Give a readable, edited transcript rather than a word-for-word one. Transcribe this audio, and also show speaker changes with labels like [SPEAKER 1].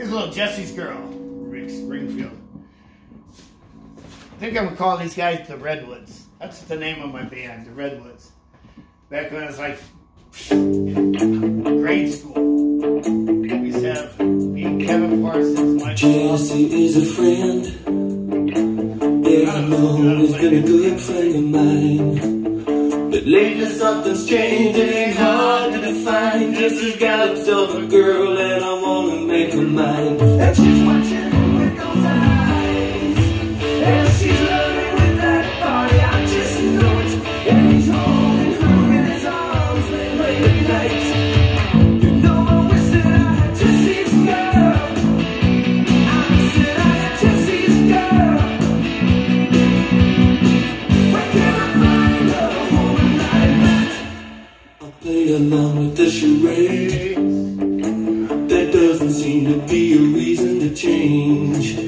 [SPEAKER 1] Here's a little Jessie's Girl, Rick Springfield. I think I'm going to call these guys the Redwoods. That's the name of my band, the Redwoods. Back when I was like in grade school. We used to have me and Kevin Parsons, my
[SPEAKER 2] Jessie is a friend. Yeah, I know he's been a good friend of mine. But lately something's changed, it ain't hard to define. Jessie's got himself a girl and I wanna make her mine. And she's watching with those eyes, and she's loving with that body, I just know it. And he's holding her in his arms late at night. You know I wish that I had Jessie's girl. I wish that I had Jessie's girl. Where can I find a woman like that? I'll play along with the charade. There doesn't seem to be a reason to change.